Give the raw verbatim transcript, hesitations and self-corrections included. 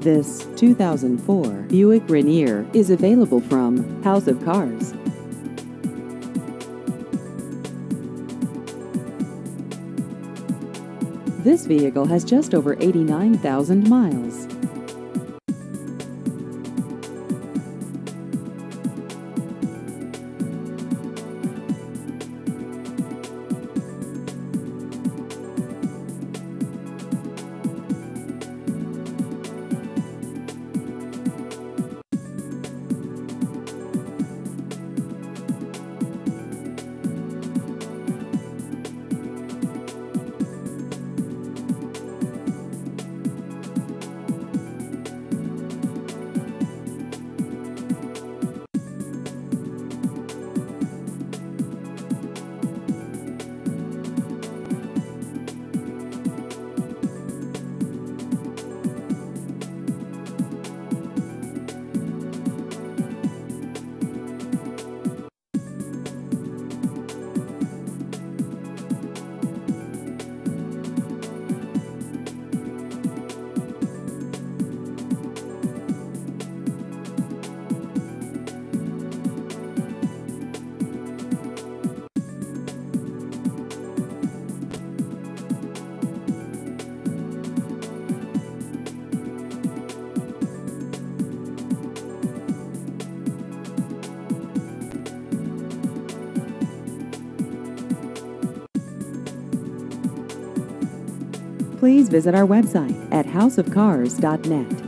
This two thousand four Buick Rainier is available from House of Cars. This vehicle has just over eighty-nine thousand miles. Please visit our website at house of cars dot net.